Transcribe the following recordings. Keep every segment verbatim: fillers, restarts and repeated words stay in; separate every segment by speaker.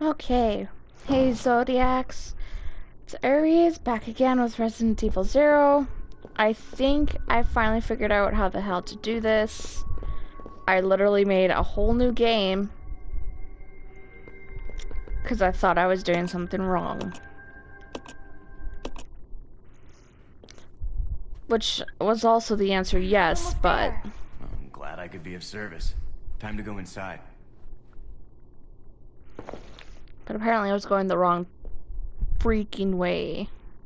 Speaker 1: Okay. Hey, Zodiacs. It's Aries back again with Resident Evil Zero. I think I finally figured out how the hell to do this. I literally made a whole new game because I thought I was doing something wrong. Which was also the answer yes, but...
Speaker 2: I'm glad I could be of service. Time to go inside.
Speaker 1: But apparently I was going the wrong freaking way.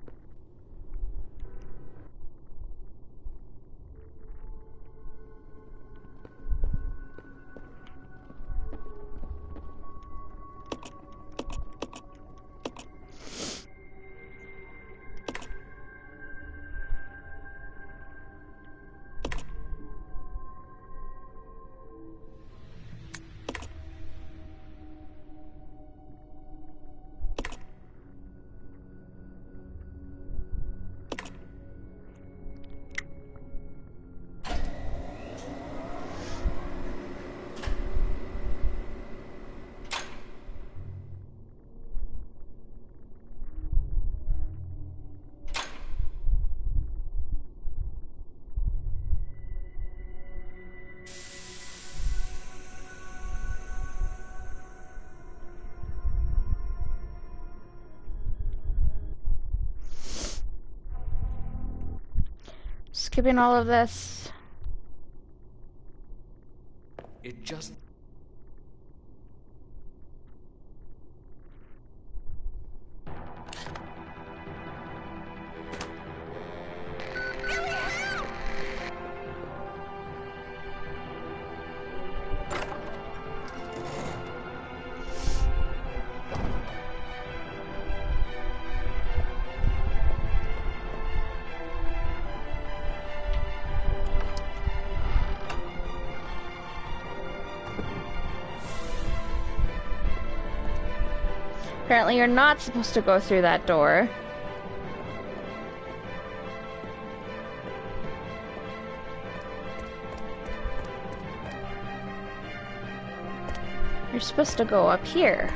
Speaker 1: Skipping all of this.
Speaker 3: It just...
Speaker 1: Apparently you're not supposed to go through that door. You're supposed to go up here.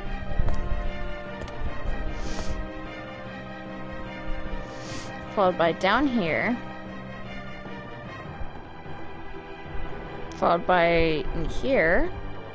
Speaker 1: Followed by down here. Followed by in here.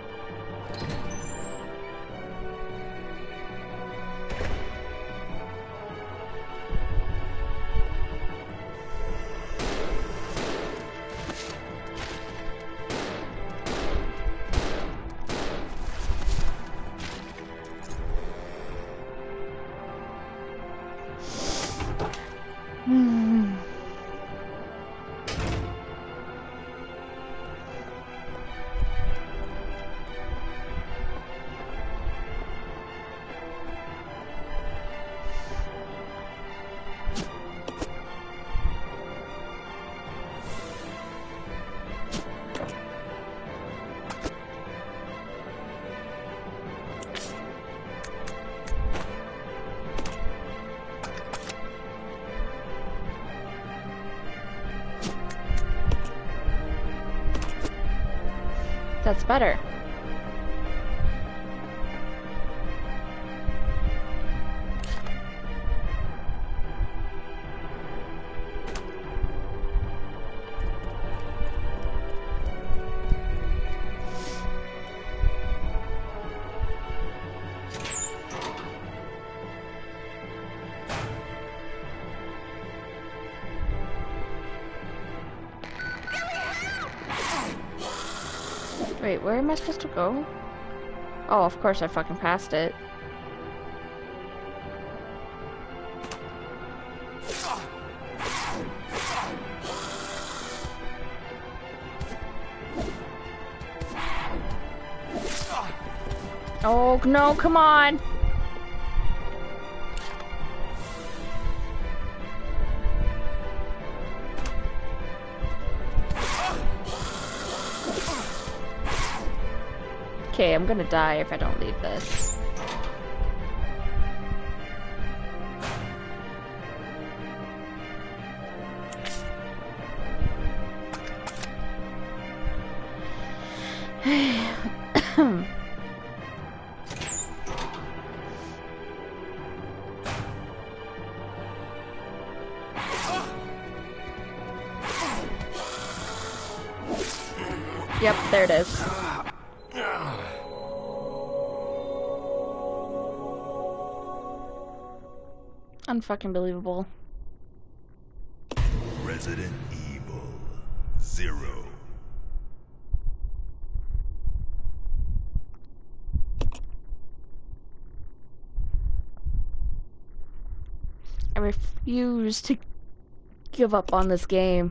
Speaker 1: That's better. Wait, where am I supposed to go? Oh, of course I fucking passed it. Oh, no, come on! Okay, I'm gonna die if I don't leave this. There it is. Unfucking believable.
Speaker 3: Resident Evil Zero.
Speaker 1: I refuse to give up on this game.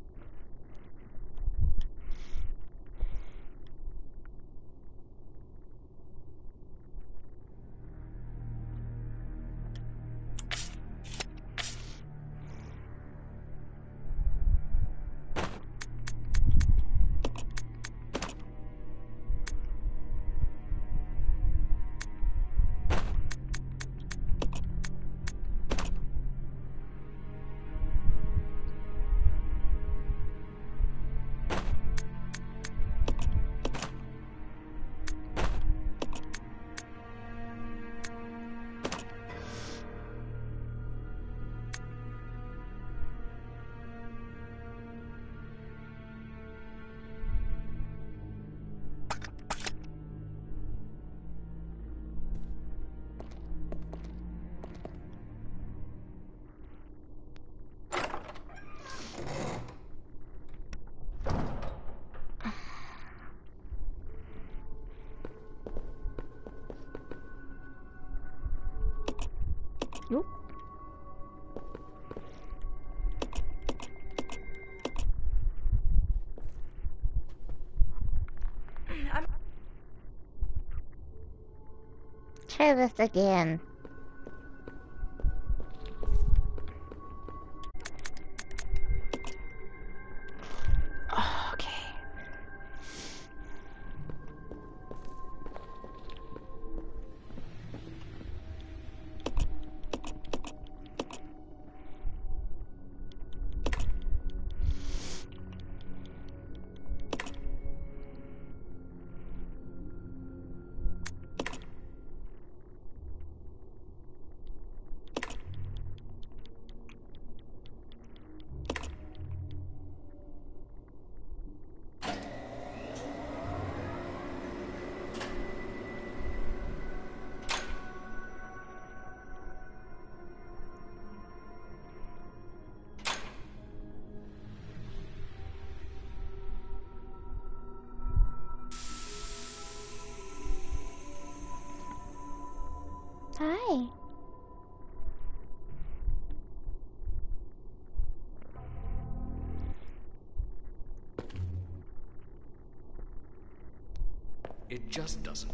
Speaker 1: Nope. Try this again. Oh, okay. Hi.
Speaker 4: It just doesn't.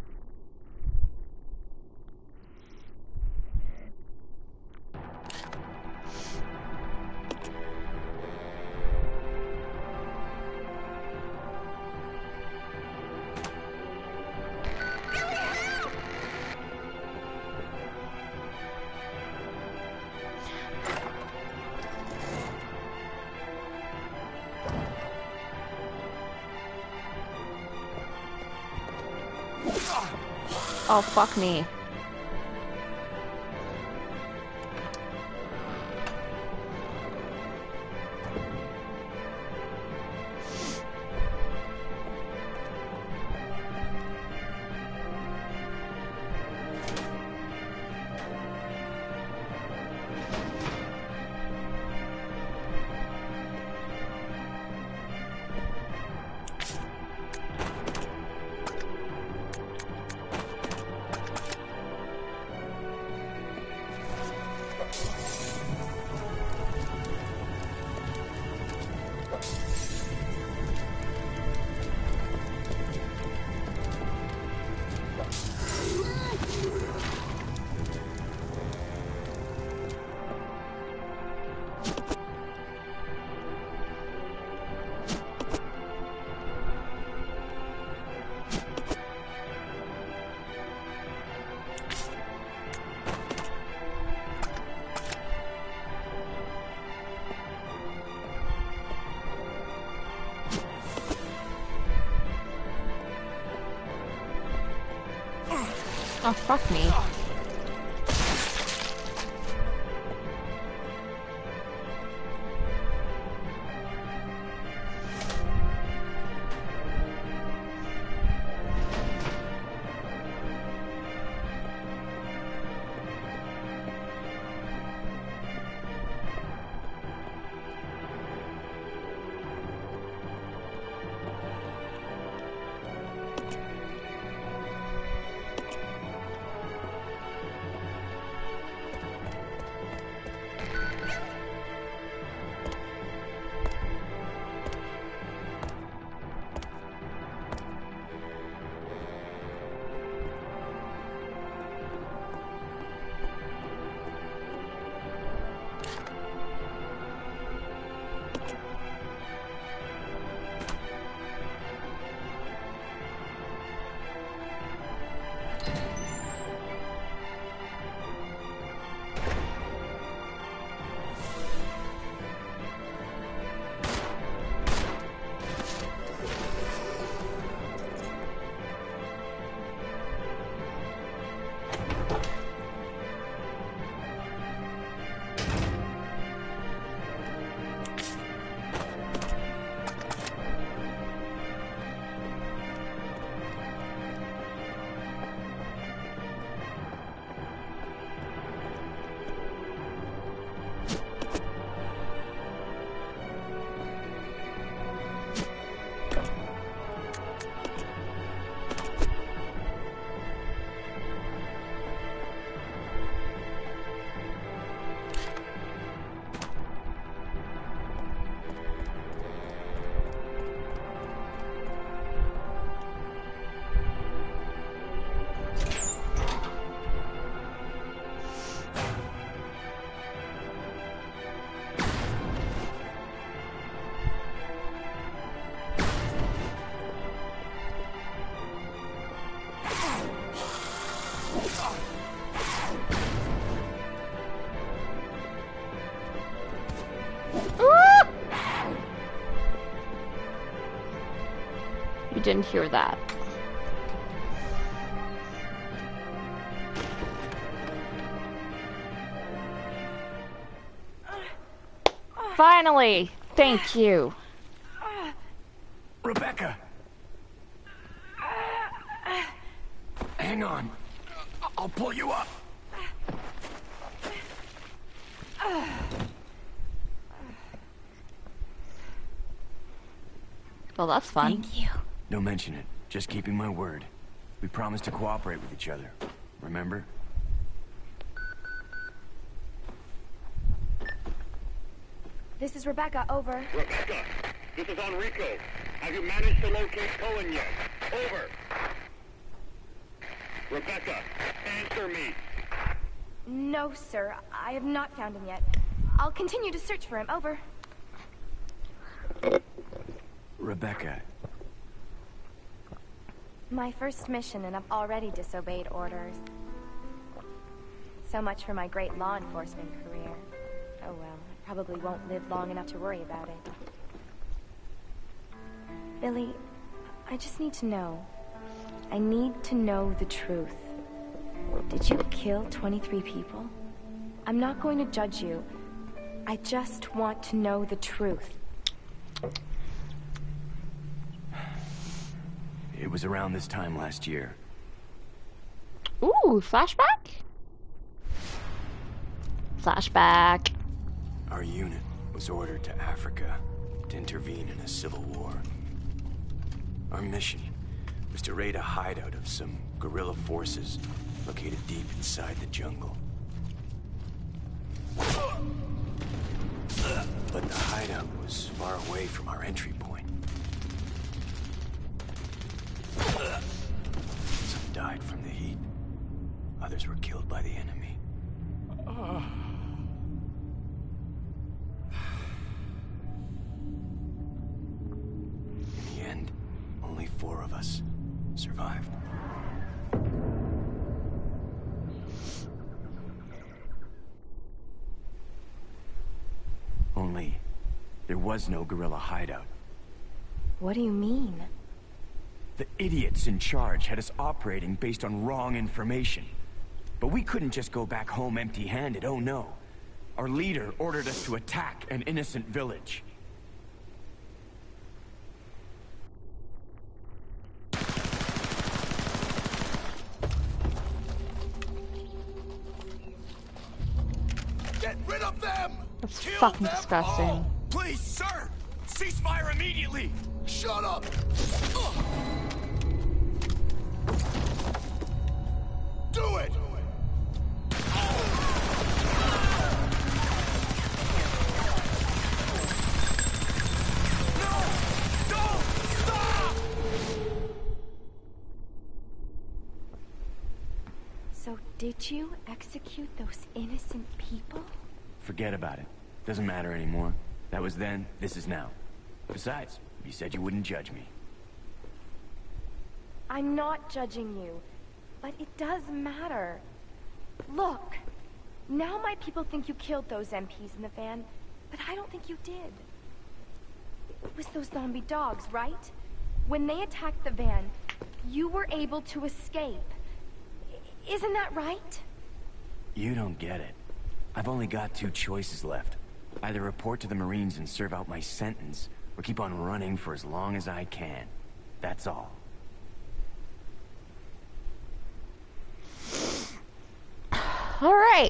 Speaker 1: Oh, fuck me. Oh, fuck me. didn't hear that. Finally! Thank you.
Speaker 2: Rebecca! Hang on. I'll pull you up.
Speaker 1: Well, that's fun.
Speaker 5: Thank you.
Speaker 2: Don't mention it. Just keeping my word. We promised to cooperate with each other. Remember?
Speaker 5: This is Rebecca, over.
Speaker 6: Rebecca, this is Enrico. Have you managed to locate Cohen yet? Over. Rebecca, answer me.
Speaker 5: No, sir. I have not found him yet. I'll continue to search for him, over.
Speaker 2: Rebecca.
Speaker 5: My first mission, and I've already disobeyed orders. So much for my great law enforcement career. Oh well, I probably won't live long enough to worry about it. Billy, I just need to know. I need to know the truth. Did you kill twenty-three people? I'm not going to judge you. I just want to know the truth.
Speaker 2: It was around this time last year.
Speaker 1: Ooh, flashback? Flashback.
Speaker 2: Our unit was ordered to Africa to intervene in a civil war. Our mission was to raid a hideout of some guerrilla forces located deep inside the jungle. But the hideout was far away from our entry point. Some died from the heat. Others were killed by the enemy. In the end, only four of us survived. Only, there was no guerrilla hideout.
Speaker 5: What do you mean?
Speaker 2: The idiots in charge had us operating based on wrong information. But we couldn't just go back home empty-handed, oh no. Our leader ordered us to attack an innocent village.
Speaker 3: Get rid of them!
Speaker 1: That's
Speaker 3: Kill
Speaker 1: fucking
Speaker 3: them
Speaker 1: disgusting.
Speaker 3: all!
Speaker 2: Please, sir! Ceasefire immediately!
Speaker 3: Shut up! Ugh. Do it!
Speaker 2: No! Don't! Stop!
Speaker 5: So did you execute those innocent people?
Speaker 2: Forget about it. Doesn't matter anymore. That was then, this is now. Besides, you said you wouldn't judge me.
Speaker 5: I'm not judging you, but it does matter. Look, now my people think you killed those M Ps in the van, but I don't think you did. It was those zombie dogs, right? When they attacked the van, you were able to escape. I- Isn't that right?
Speaker 2: You don't get it. I've only got two choices left. Either report to the Marines and serve out my sentence, or keep on running for as long as I can. That's all.
Speaker 1: All right.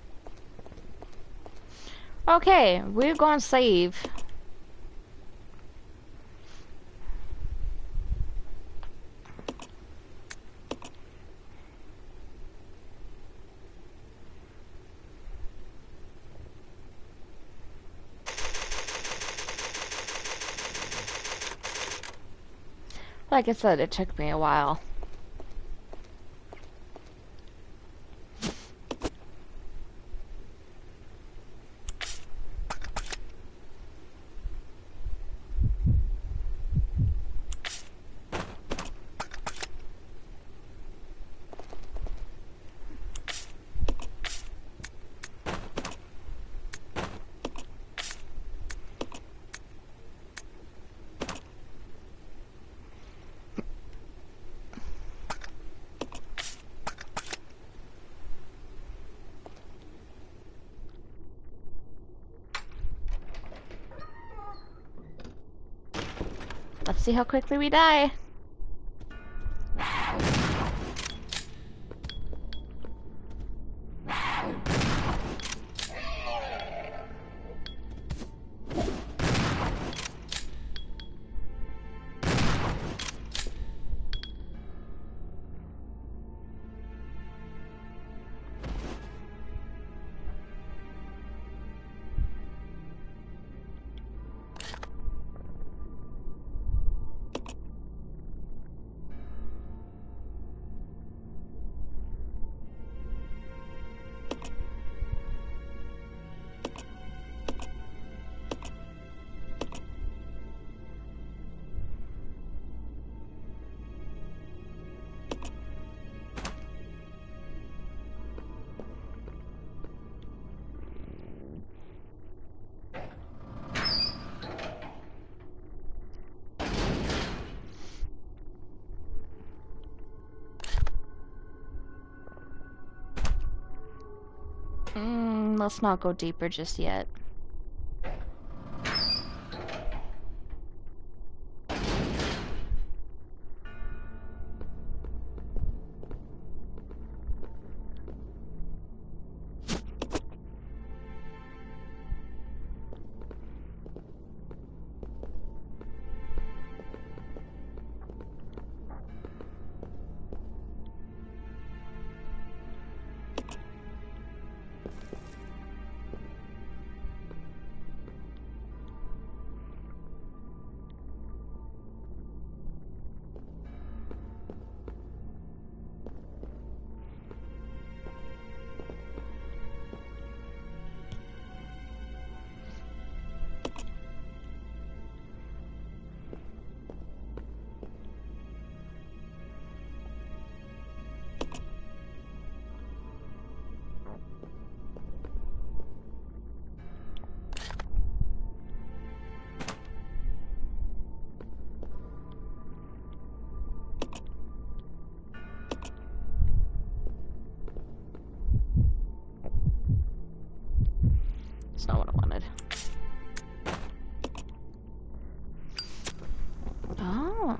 Speaker 1: Okay, we're gonna save. Like I said, it took me a while. Let's see how quickly we die. Mm, let's not go deeper just yet. That's not what I wanted. Oh.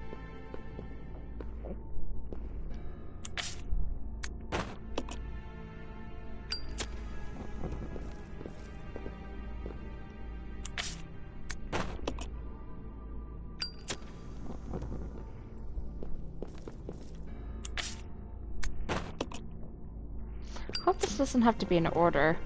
Speaker 1: Hope this doesn't have to be in order.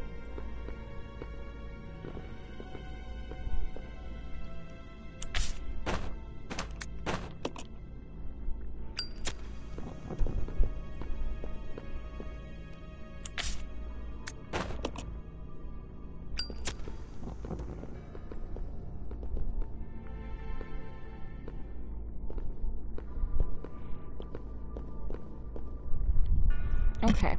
Speaker 1: Okay.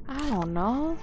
Speaker 1: I don't know.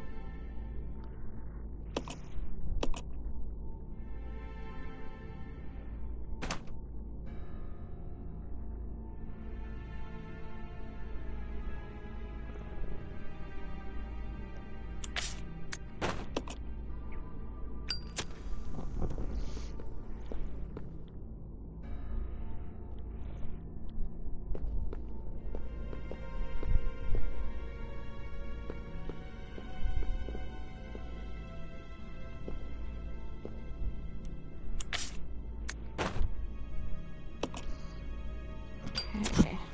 Speaker 1: Okay.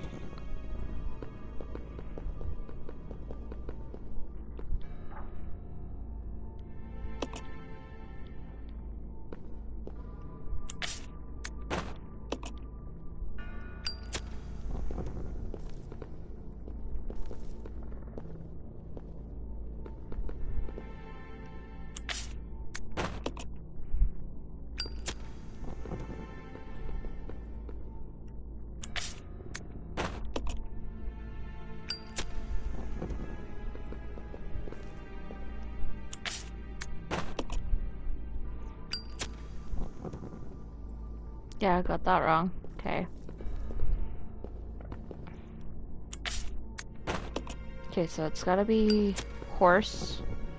Speaker 1: Yeah, I got that wrong. Okay. Okay, so it's gotta be horse.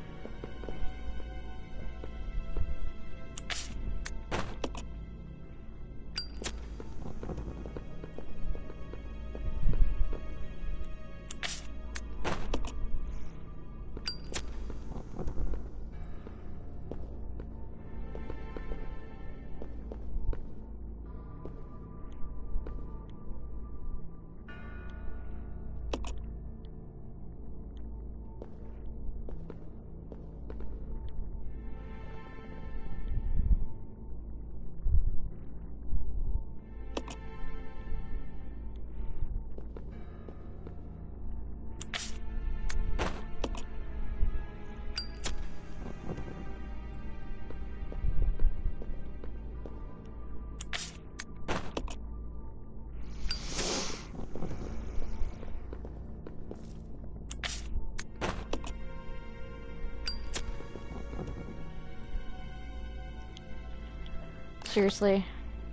Speaker 1: Seriously.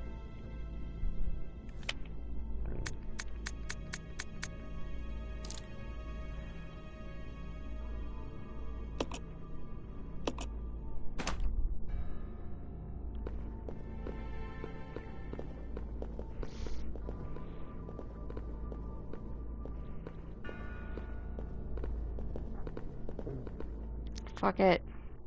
Speaker 1: Fuck it.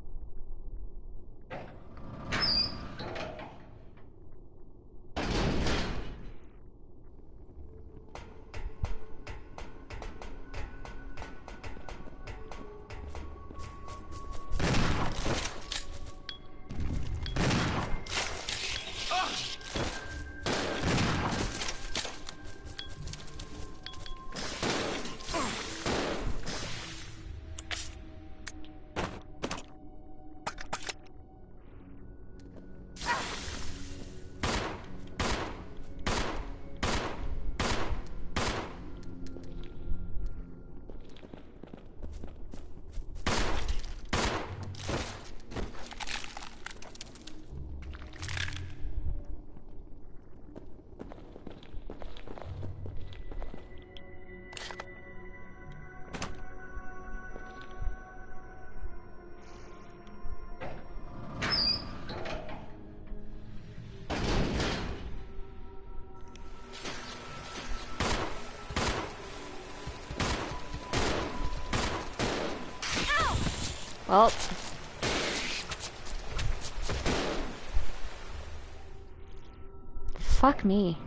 Speaker 1: Well. Fuck me.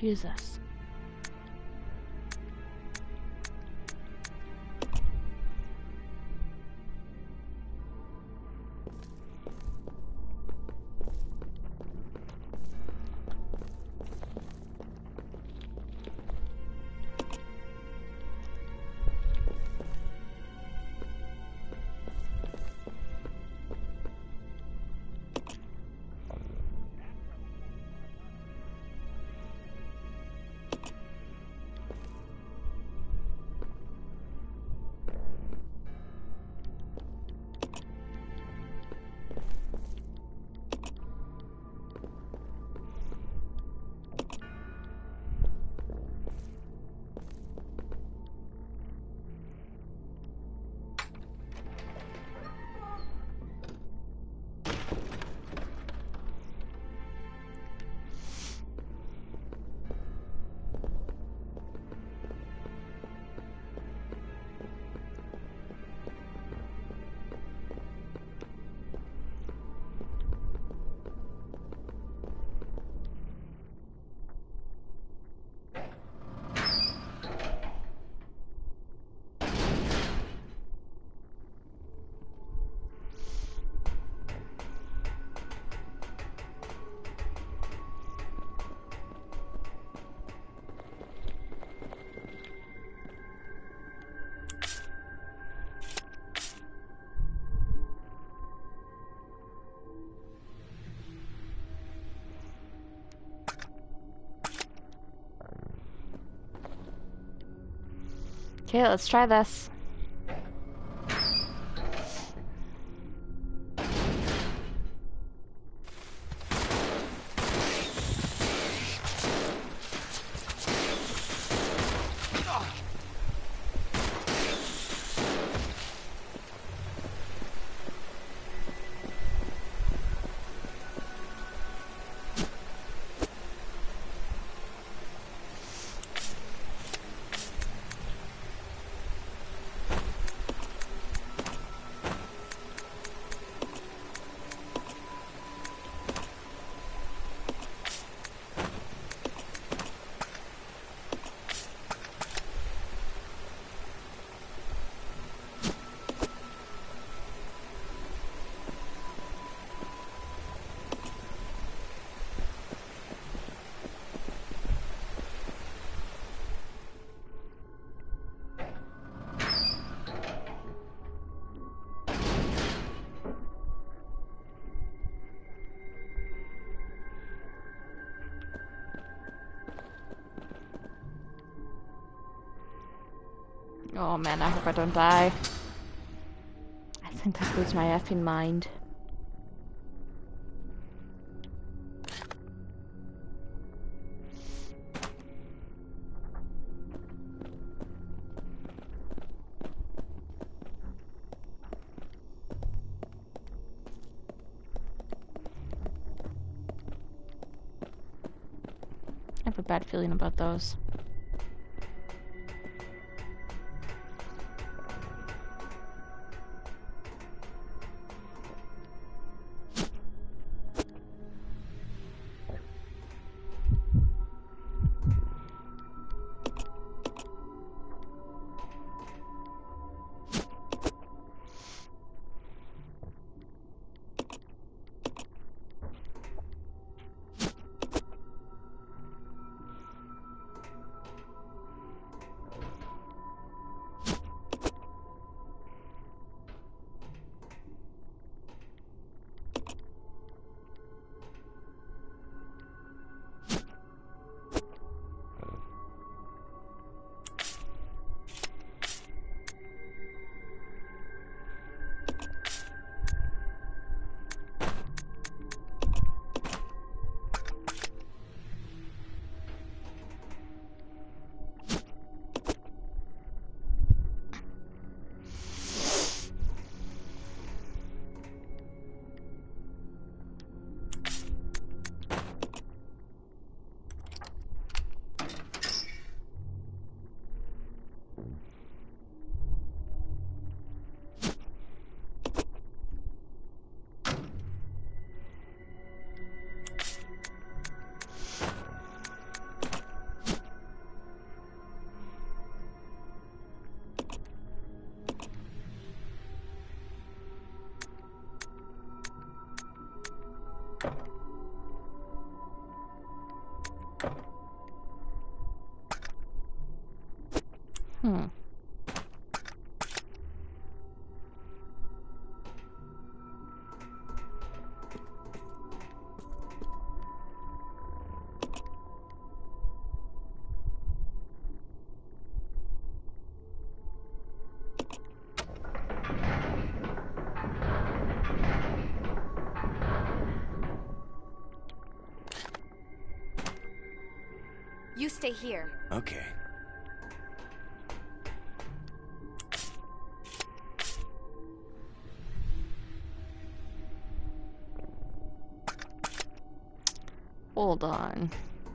Speaker 1: Jesus. Okay, let's try this. Oh man, I hope I don't die. I think that lose my effing mind. I have a bad feeling about those. Hmm.
Speaker 5: You stay here.
Speaker 2: Okay.
Speaker 1: Hold on.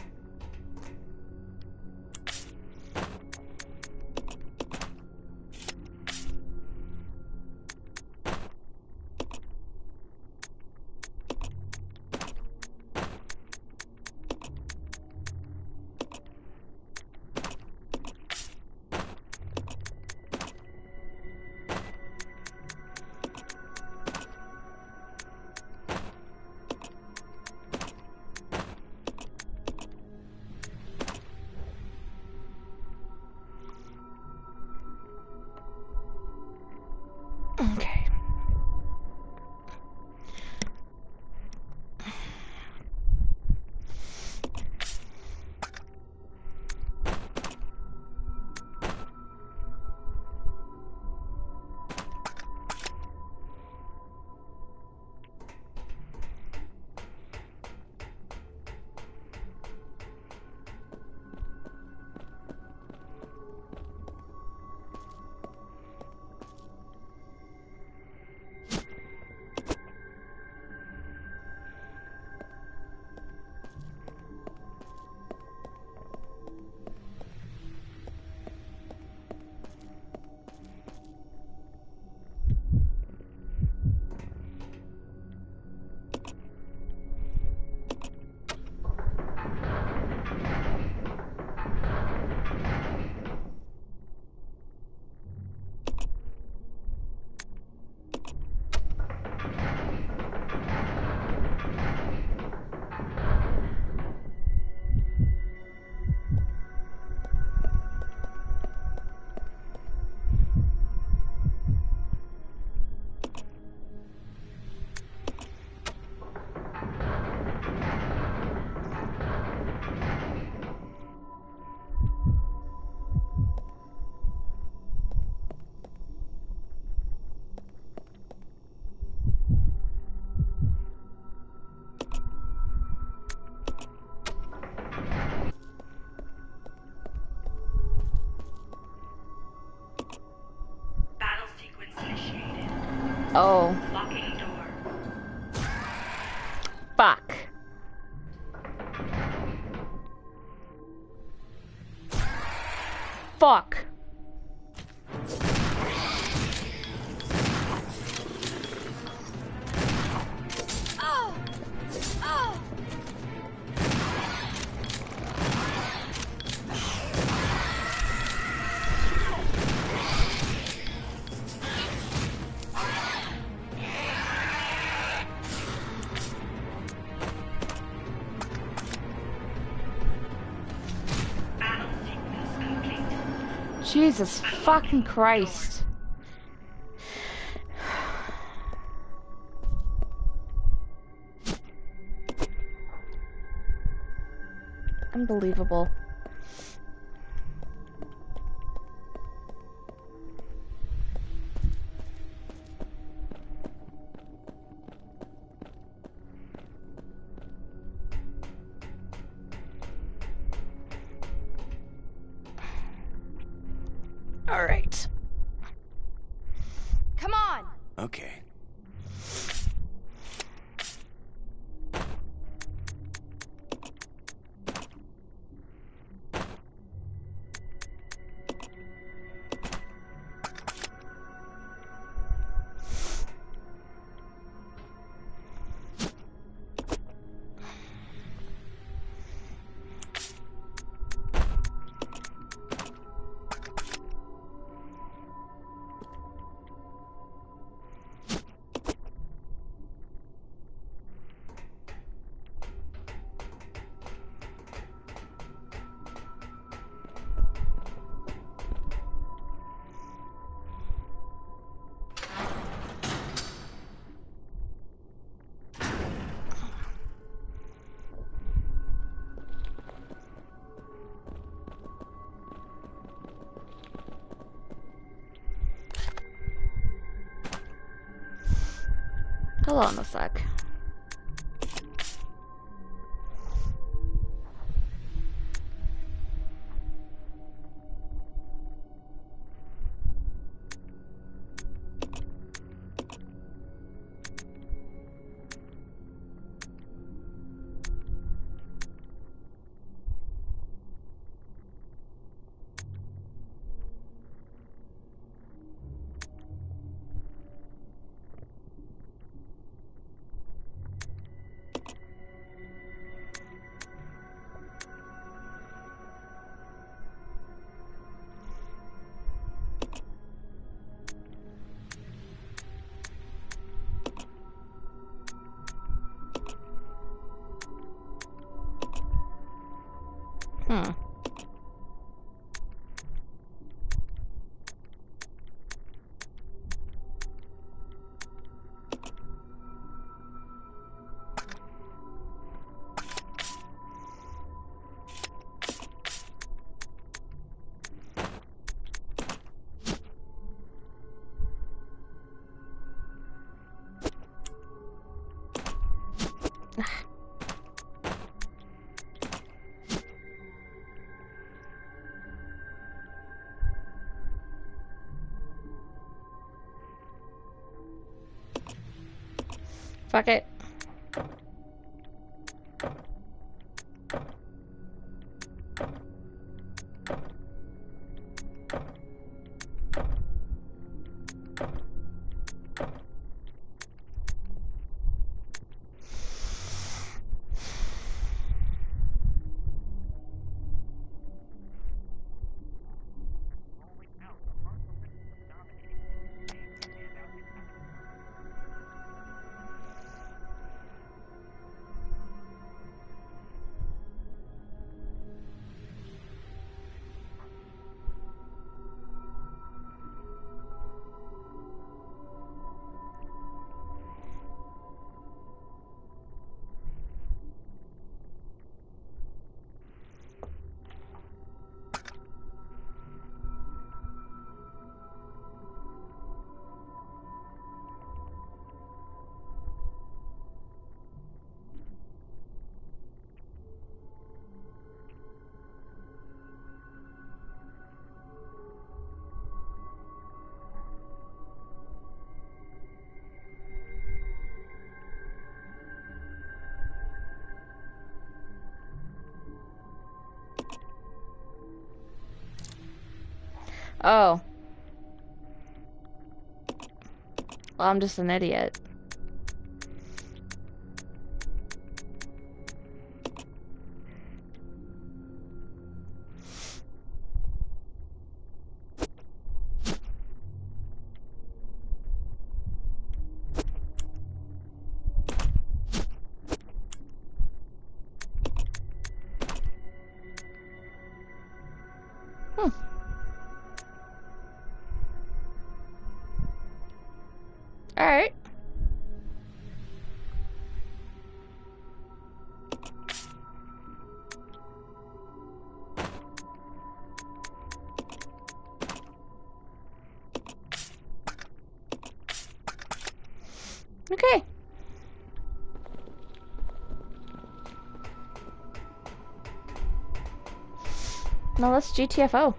Speaker 1: Okay.
Speaker 7: Battle sequence initiated.
Speaker 1: Oh,
Speaker 7: Locking door.
Speaker 1: fuck. Fuck.
Speaker 5: Oh! Oh!
Speaker 7: Battle sequence complete.
Speaker 1: Jesus fucking Christ. Unbelievable. All right.
Speaker 5: Come on!
Speaker 2: Okay.
Speaker 1: Hold on a sec. Hmm. Fuck it. Oh. Well, I'm just an idiot. Hmm. All right. Okay. Now let's G T F O.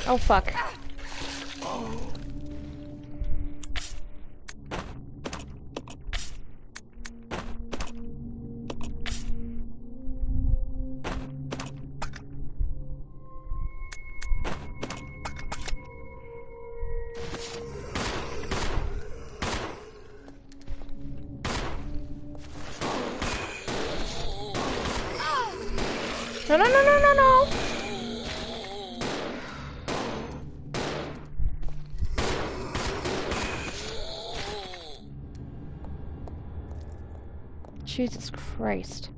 Speaker 1: Oh, fuck. No, no, no, no, no, no. Jesus Christ.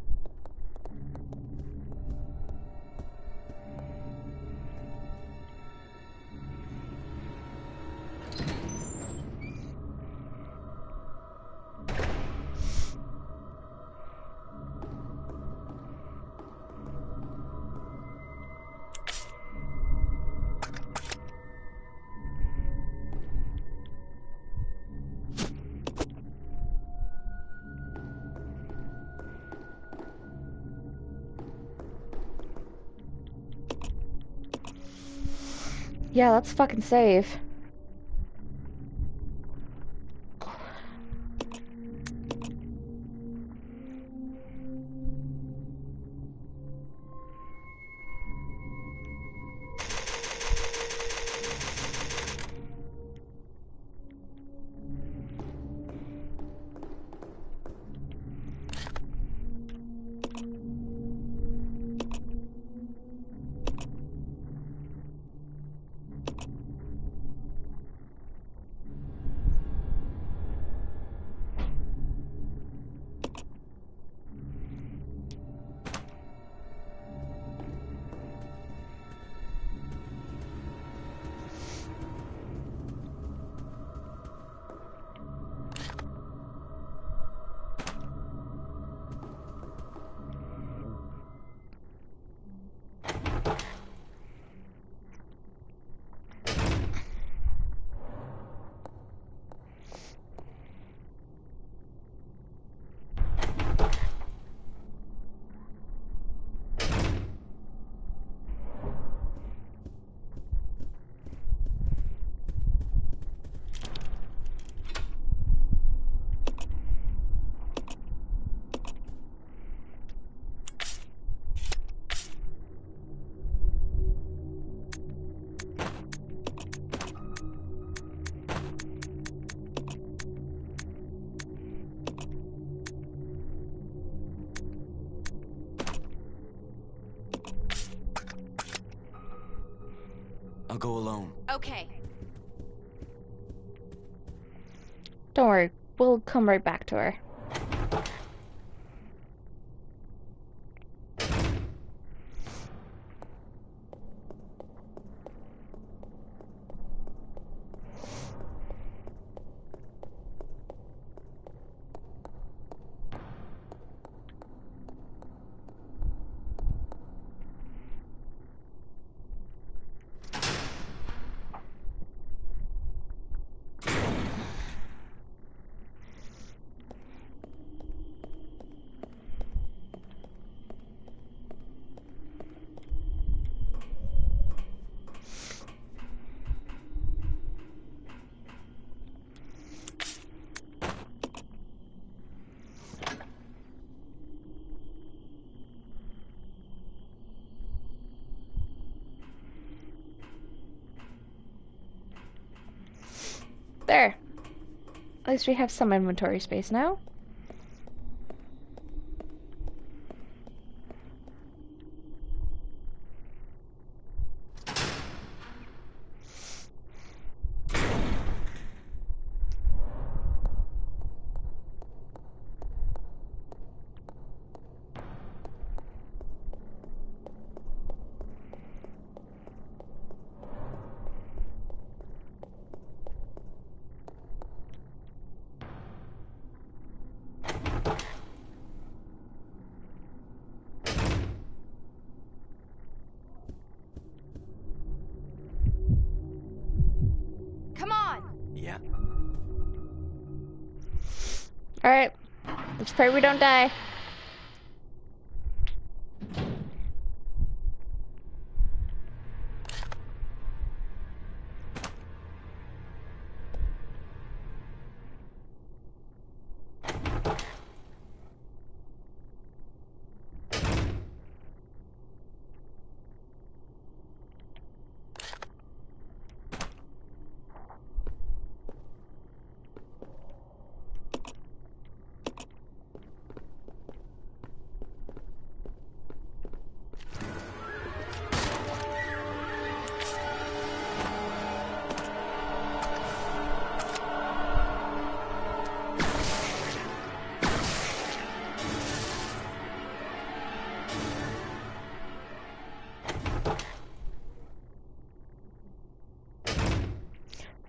Speaker 1: Yeah, let's fucking save.
Speaker 2: I'll go alone.
Speaker 5: Okay.
Speaker 1: Don't worry, we'll come right back to her. There. At least we have some inventory space now.
Speaker 5: Come on.
Speaker 2: Yeah.
Speaker 1: Alright. Let's pray we don't die.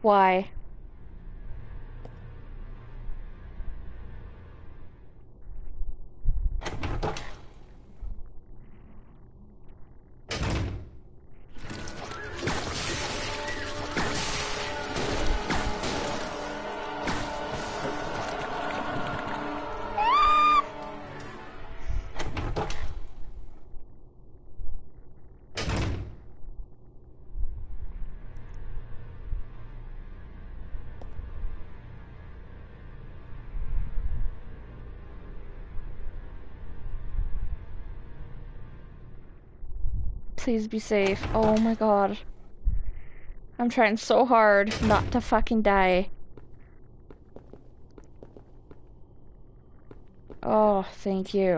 Speaker 1: Why? Please be safe. Oh my god. I'm trying so hard not to fucking die. Oh, thank you.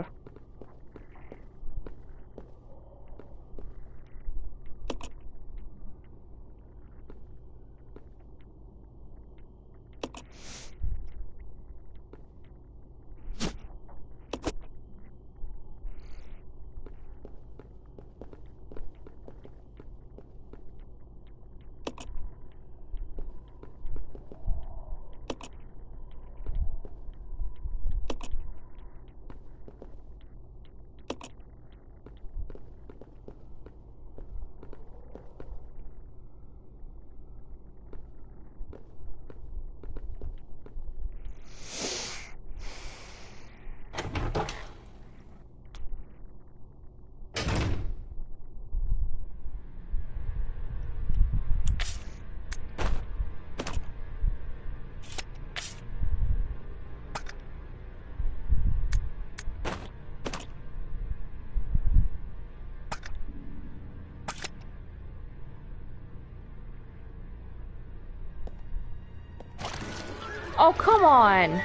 Speaker 1: Oh, come on!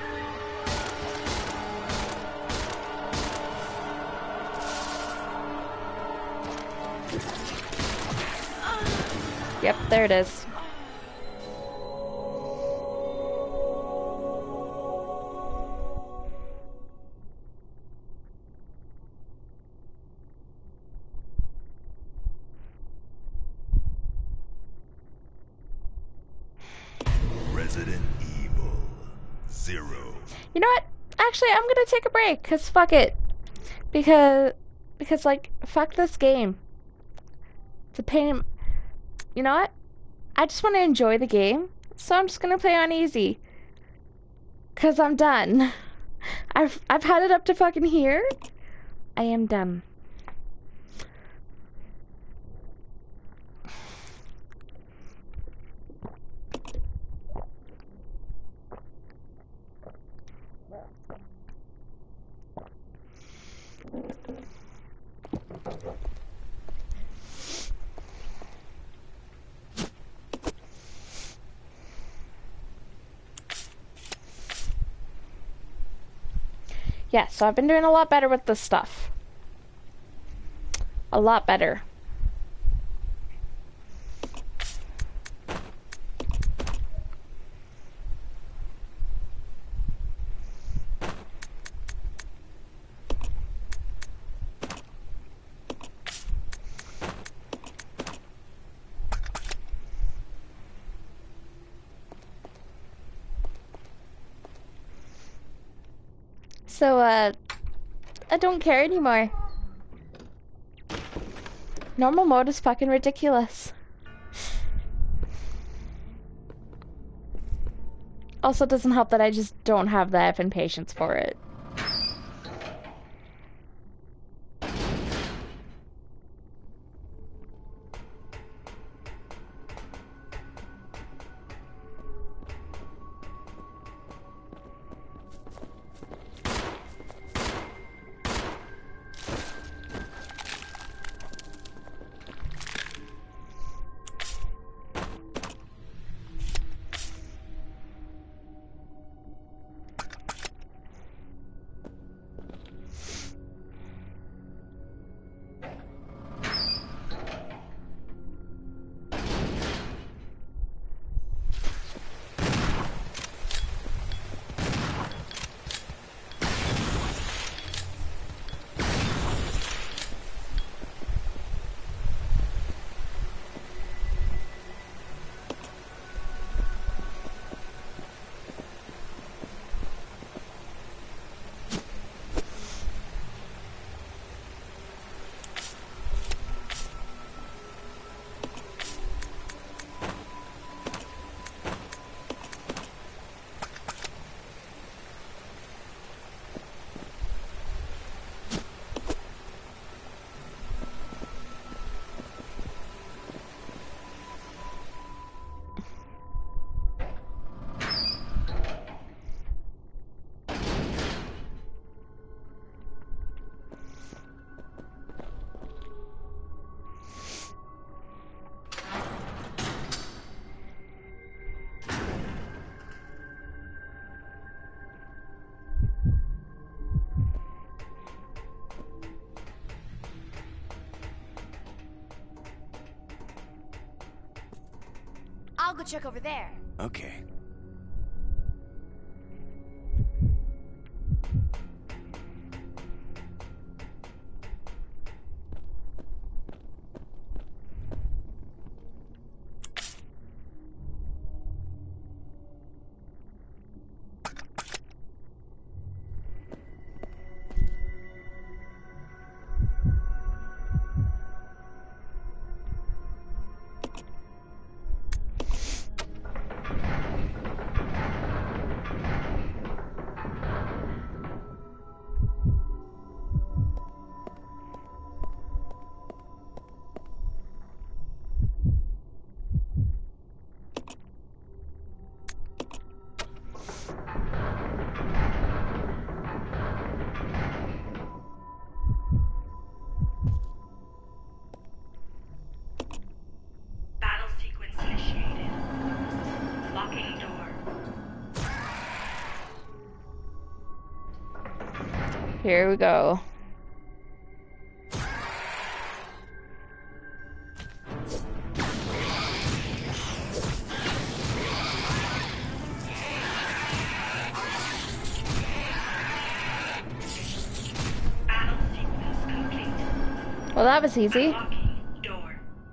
Speaker 1: Yep, there it is.
Speaker 3: Resident Evil Zero.
Speaker 1: You know what? Actually, I'm gonna take a break, cause fuck it. Because, because like, fuck this game. It's a pain in... You know what? I just want to enjoy the game, so I'm just gonna play on easy. Cause I'm done. I've, I've had it up to fucking here. I am done. Yeah, so I've been doing a lot better with this stuff. A lot better. So, uh, I don't care anymore. Normal mode is fucking ridiculous. Also, it doesn't help that I just don't have the effing patience for it.
Speaker 5: I'll go check over there.
Speaker 2: Okay.
Speaker 7: Battle sequence initiated. Locking door.
Speaker 1: Here we go.
Speaker 7: Battle sequence complete.
Speaker 1: Well, that was easy.
Speaker 7: Locking door.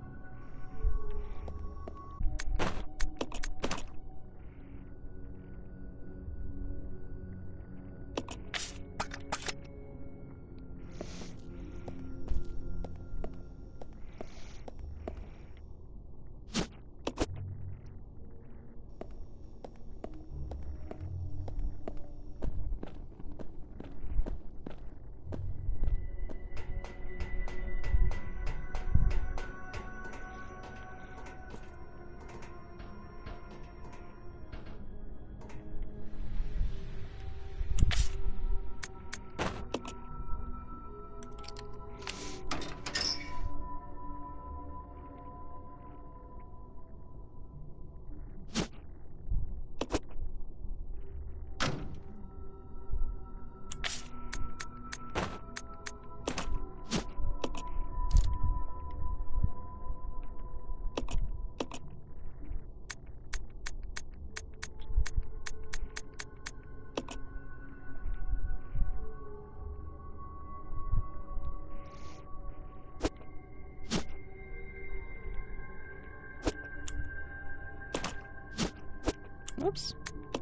Speaker 1: Oops.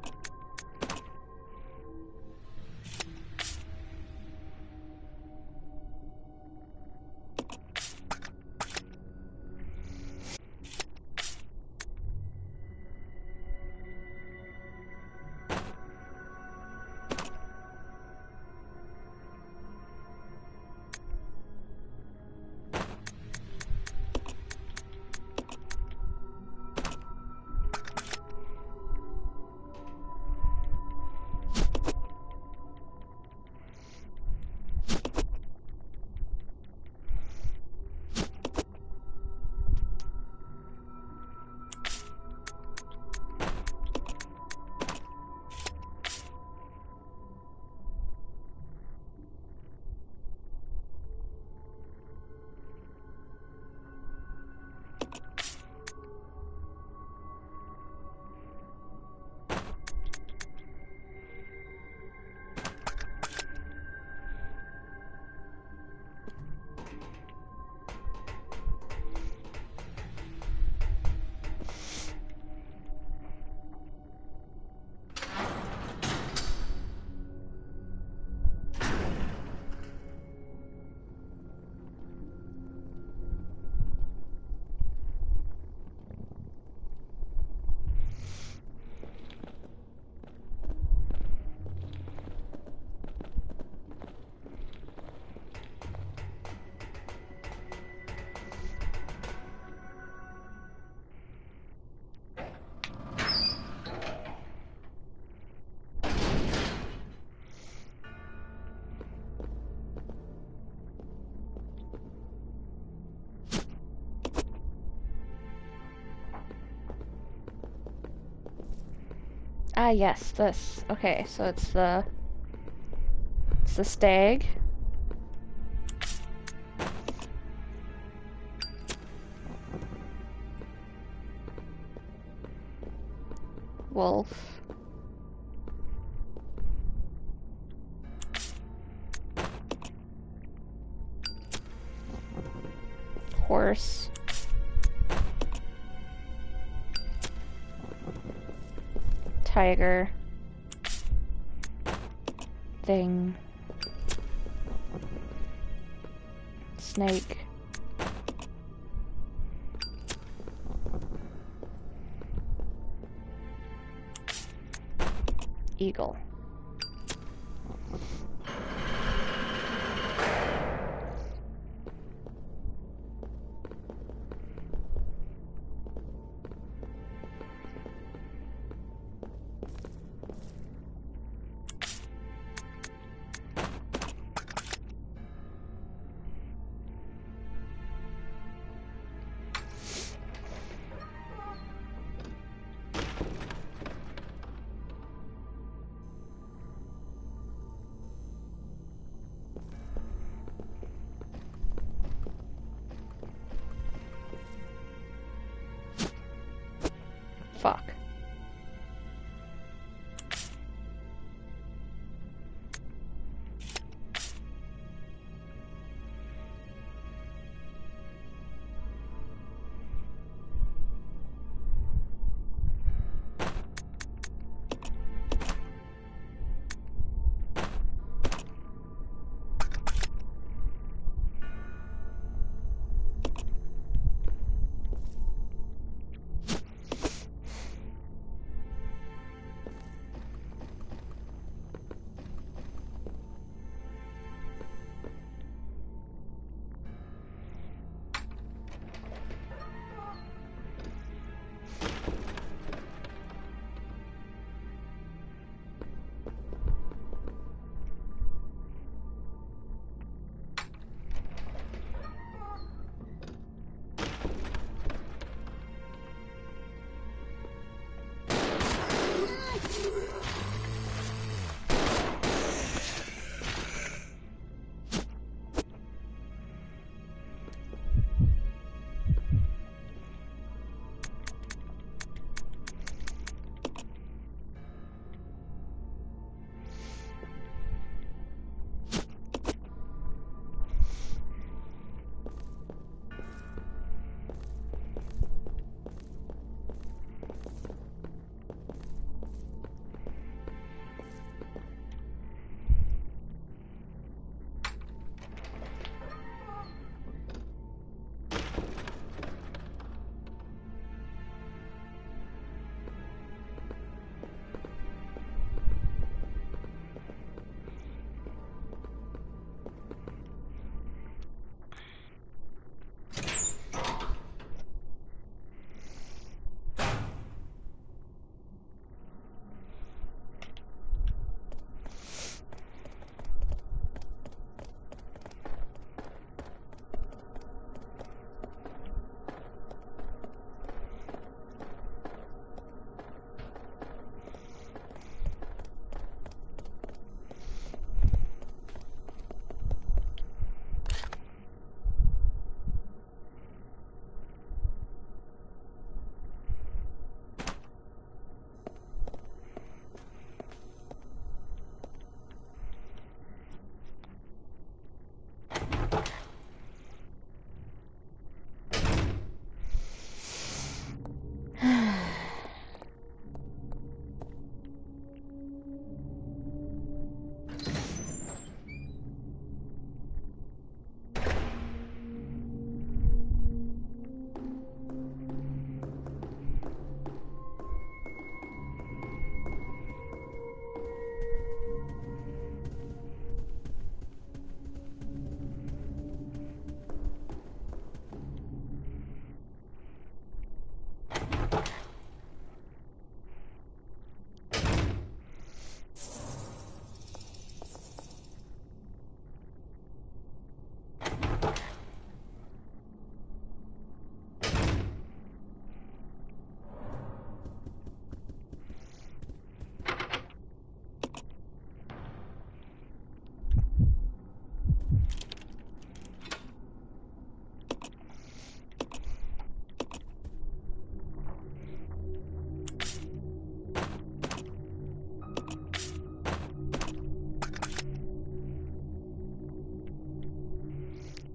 Speaker 1: Ah, yes, this. Okay, so it's the... It's the stag. Wolf. Horse. Tiger. Thing. Snake. Eagle. Fuck.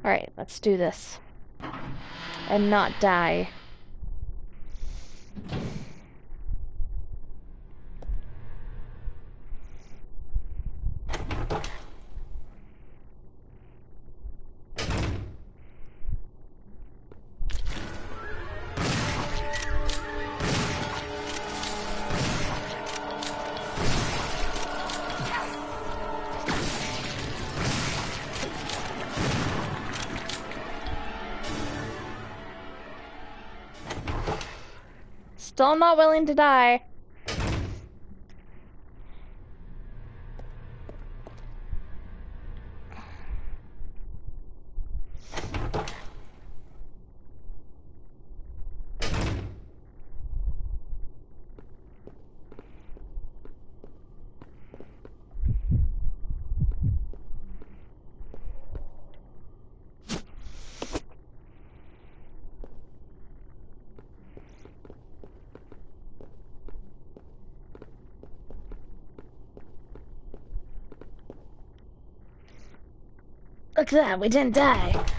Speaker 1: Alright, let's do this. And not die. Still not willing to die. Look at that, we didn't die.